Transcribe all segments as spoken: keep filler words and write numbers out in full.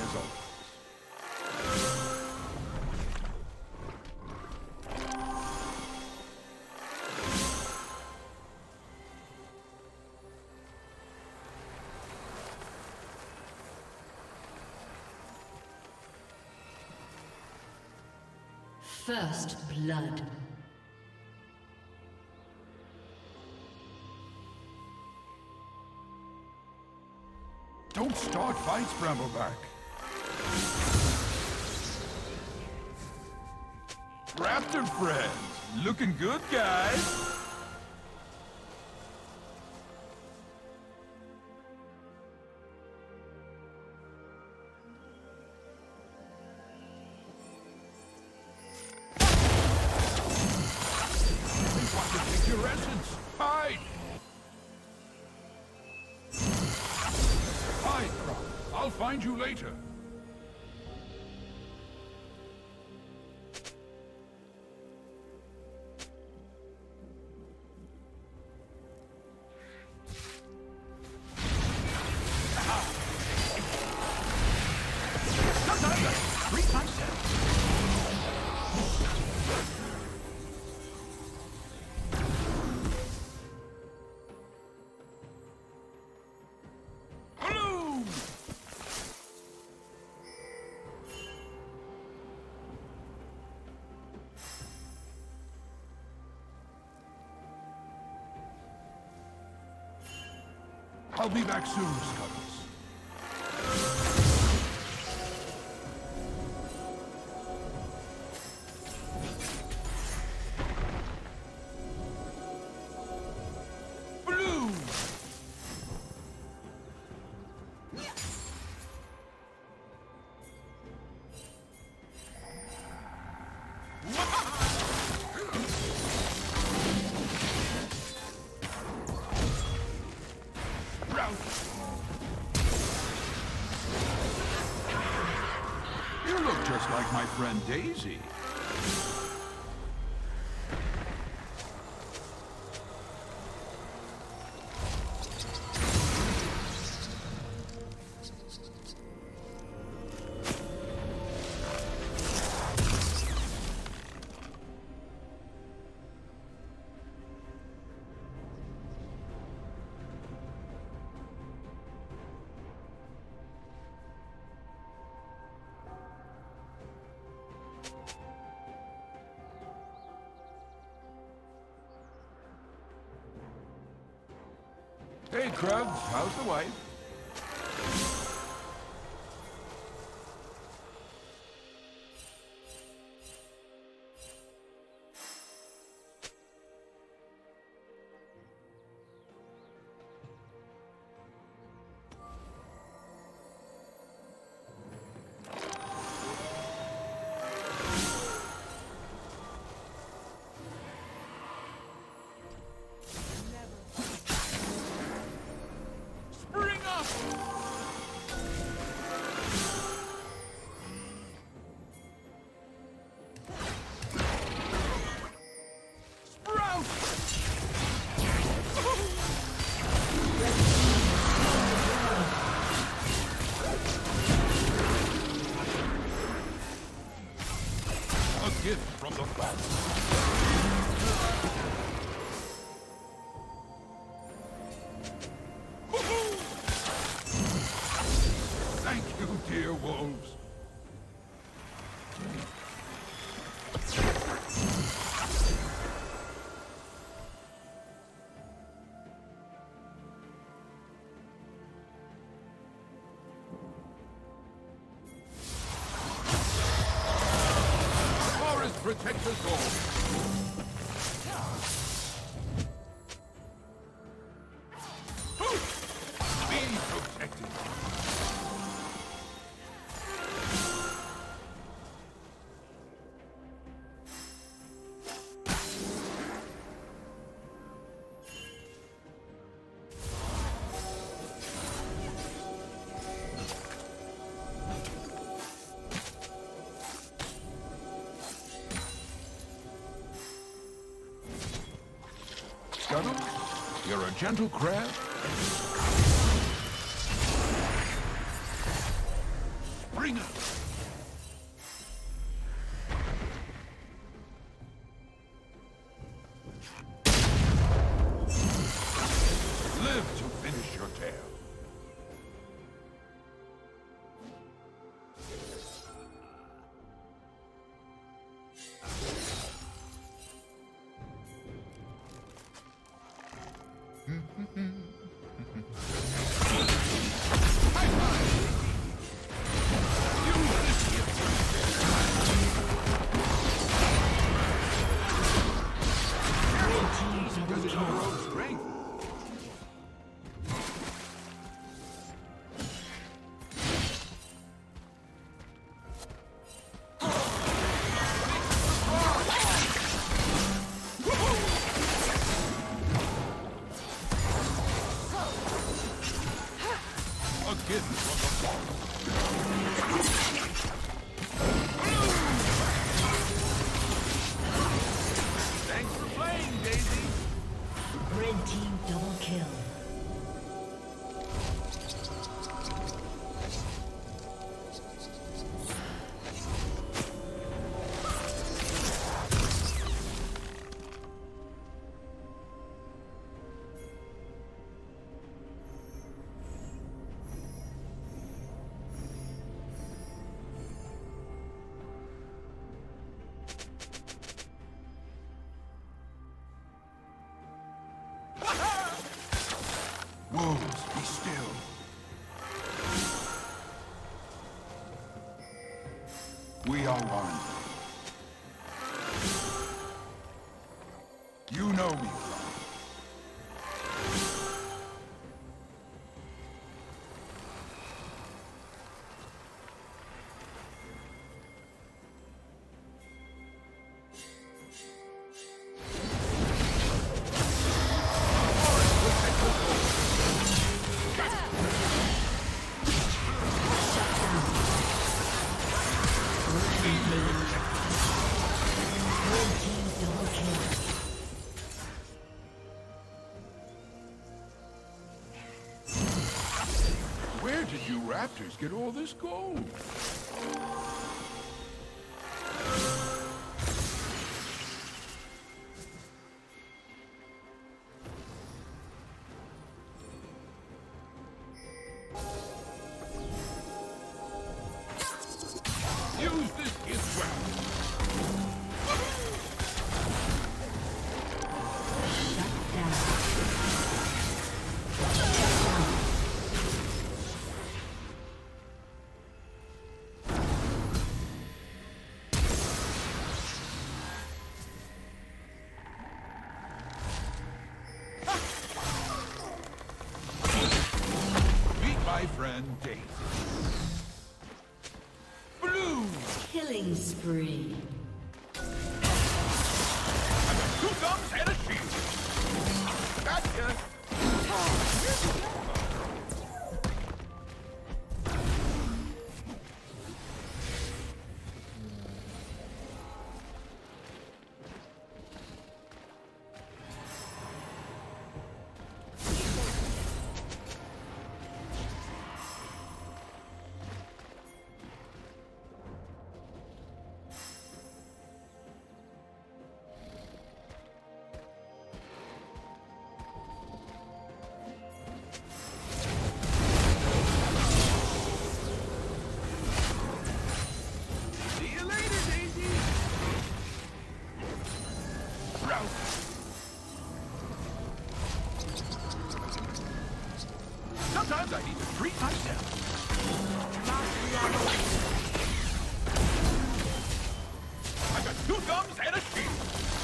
as always. First blood. Don't start fights, Brambleback. Raptor friends, looking good, guys. Your essence! Hide! Hide, Croc. I'll find you later. Three times seven. I'll be back soon, Scuttles. Blue! You look just like my friend Daisy. Hey, Krugs, how's the wife? Gift from the fat. Thank you, dear wolves. Protect us all. Be protected. Scuttle, you're a gentle crab. Bring it! Live to finish your tale. Thanks for playing, Daisy. Red team double kill. Wolves, be still. We are one. You know me, Cloak. Where did you raptors get all this gold? Use this gift well. Meet my friend Daisy. Blue! Killing spree. I got two thumbs and a shield. Gotcha. See you later, Daisy. Route. Sometimes I need to treat myself. I got two thumbs and a shield.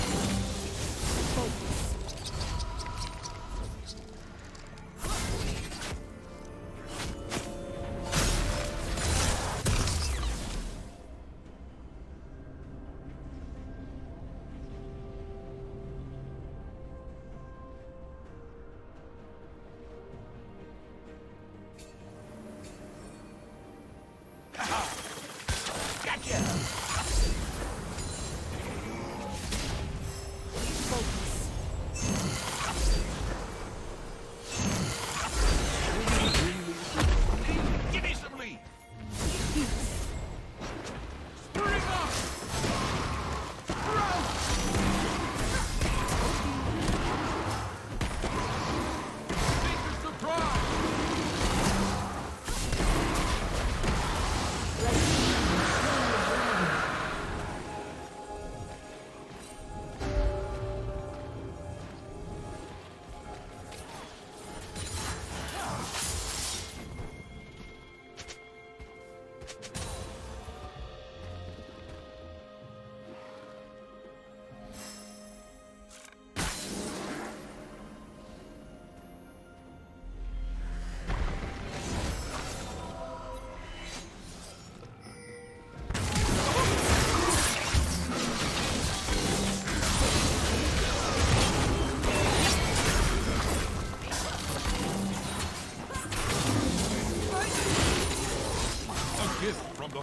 Gotcha! Give me some lead!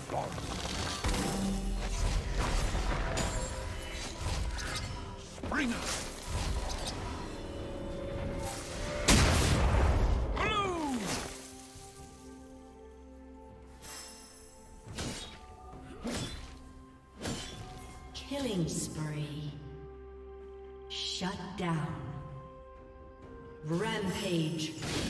boss. Springer! Blue! Killing spree. Shut down. Rampage.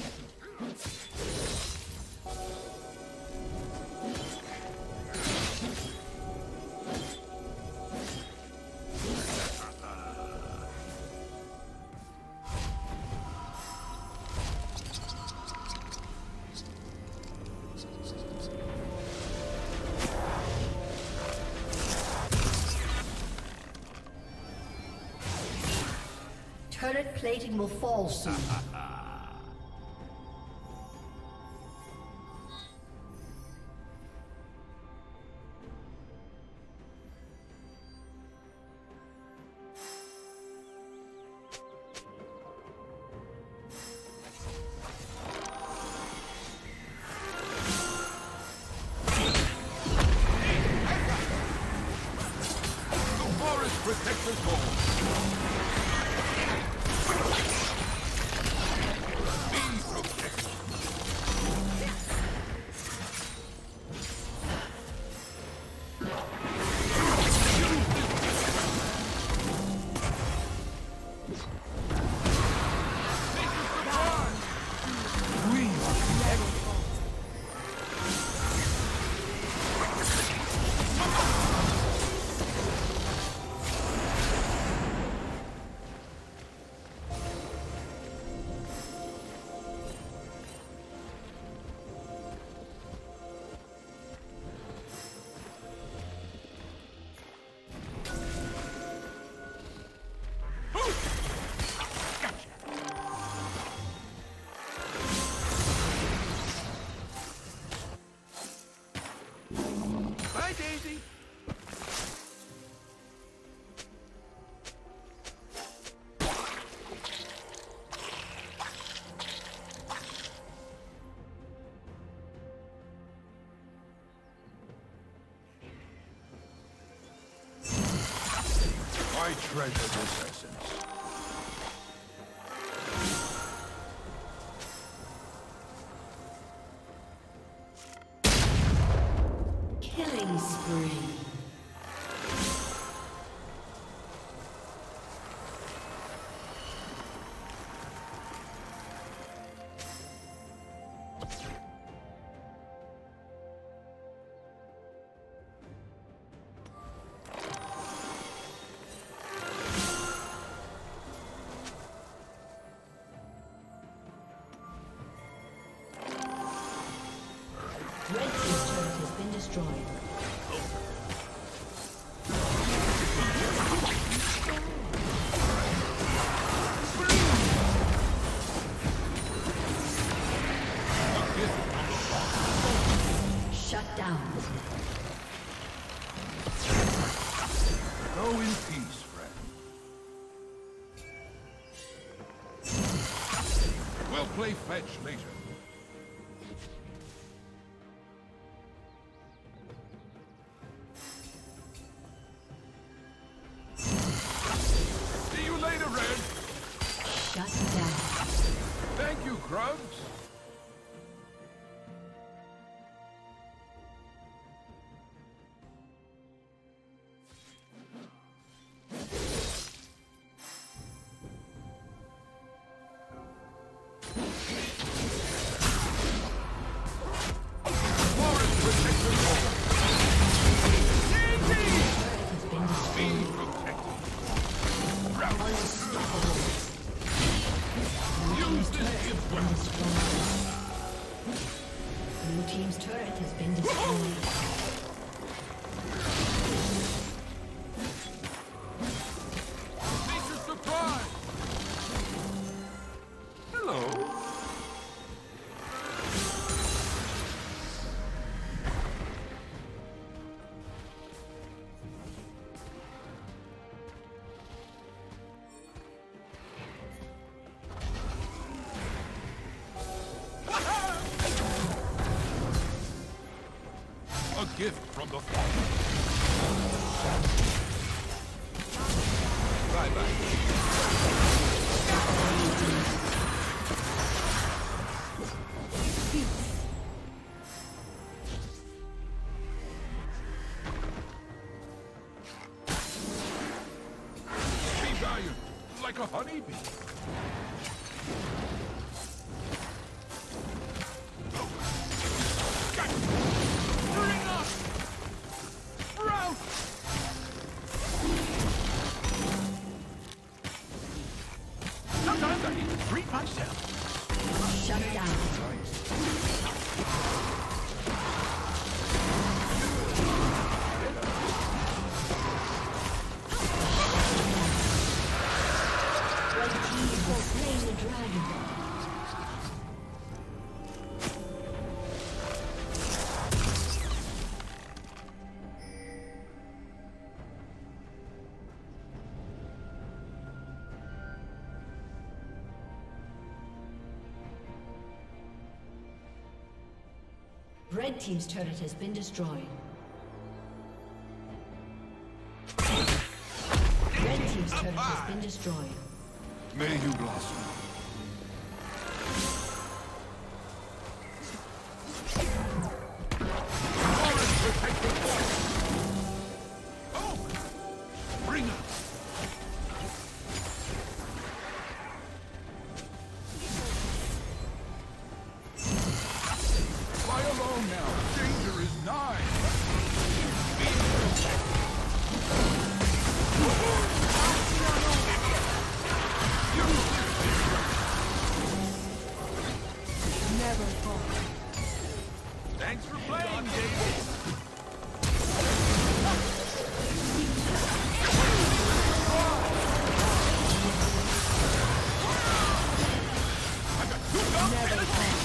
Turret plating will fall soon. I treasure this essence. Killing spree. Red team's turret has been destroyed. Shut down. Go in peace, friend. We'll play fetch later. See you later, Red. Shut down. Thank you, Krugs. Blue team's turret has been destroyed. Make a surprise. Hello. A gift from the Father. Bye-bye. Be valiant, like a honeybee. Bring up! Sprout! Sometimes I need to treat myself. Shut down. Red team has slain the dragon. Red team's turret has been destroyed. Red team's turret has been destroyed. May you blossom. Forest protected force. Oh! Bring up. Fly alone now. Danger is nigh. Be protected. Never fall. Thanks for playing, Daisy. Never fall.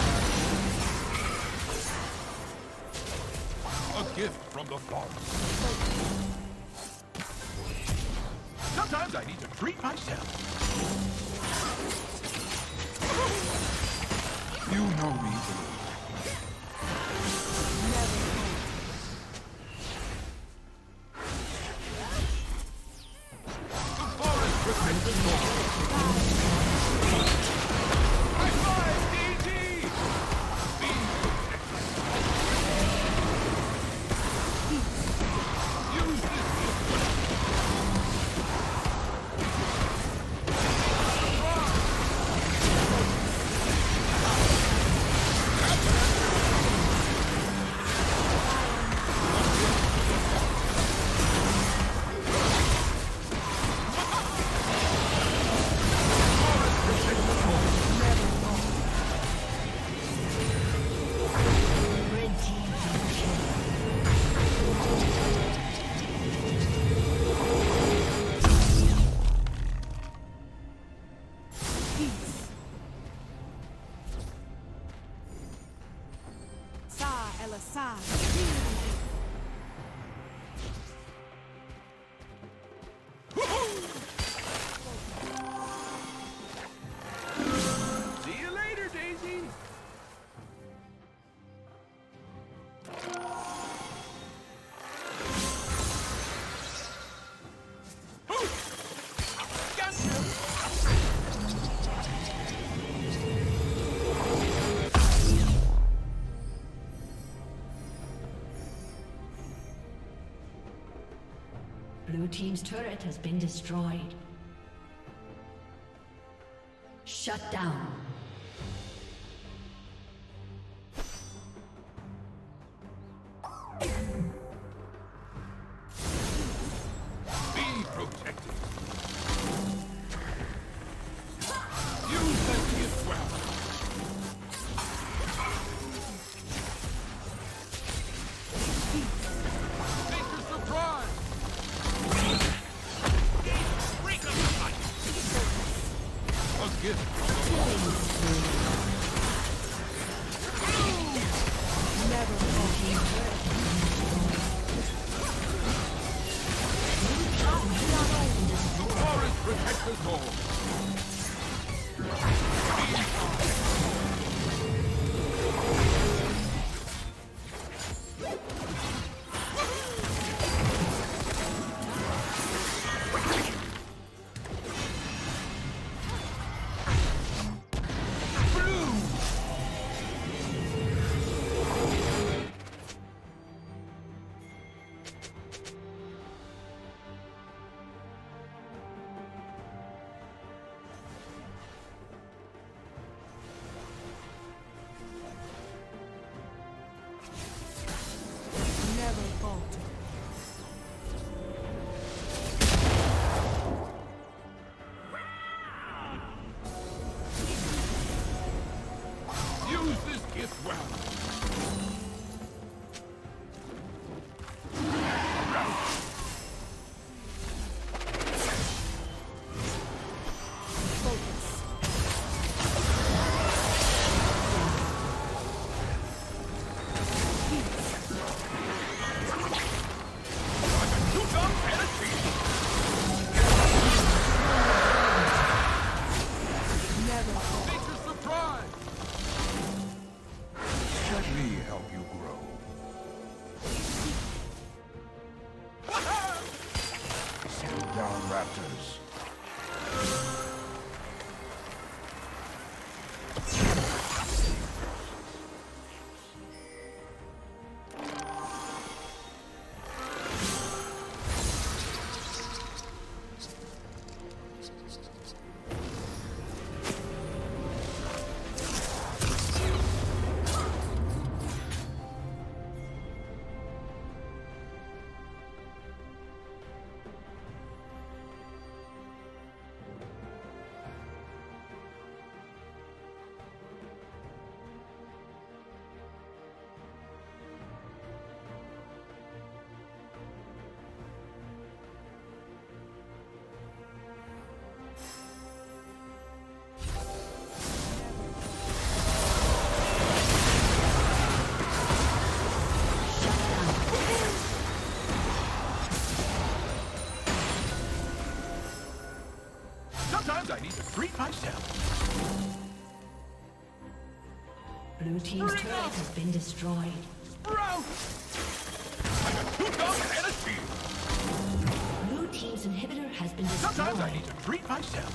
A gift from the Father. Sometimes I need to treat myself. You know me, Blue. The forest protected more. High five, Daisy! Be protected. Use this See you later, Daisy. Blue team's turret has been destroyed. Shut down. Be protected. Use that gift well. Take your surprise. A gift. Never Forest protect us all. Sometimes I need to treat myself. Blue team's turret has been destroyed. Sprout! I got two guns and a shield. Blue team's inhibitor has been destroyed. Sometimes I need to treat myself.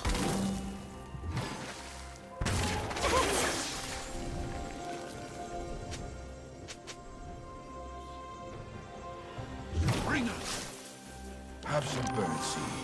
Bring us. Have some birdseed.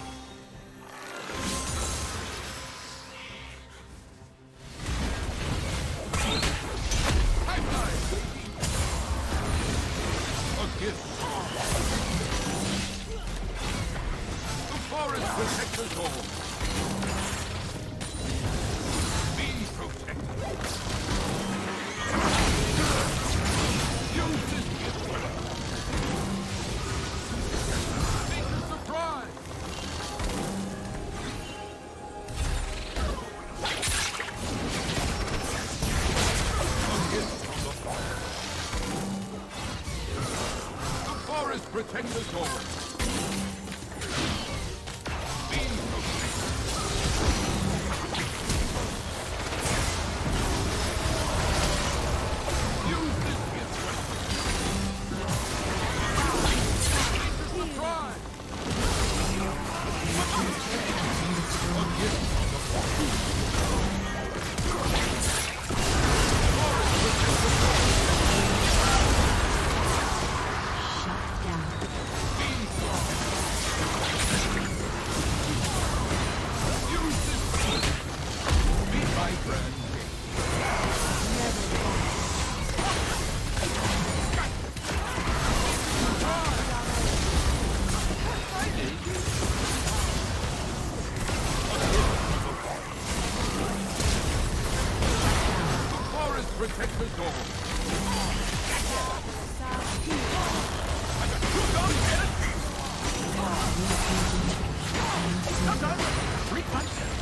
Protect us all. Protect the door. I got two guns and a shield. Sometimes I treat myself.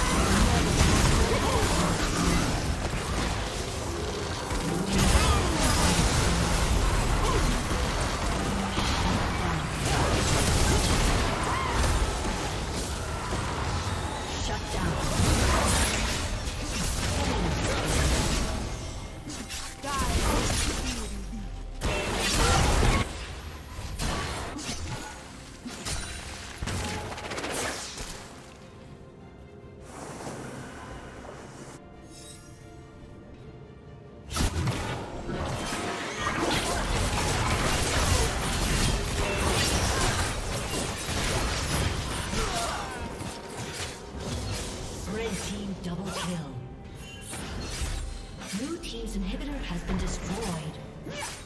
Shut down. Double kill. Blue team's inhibitor has been destroyed.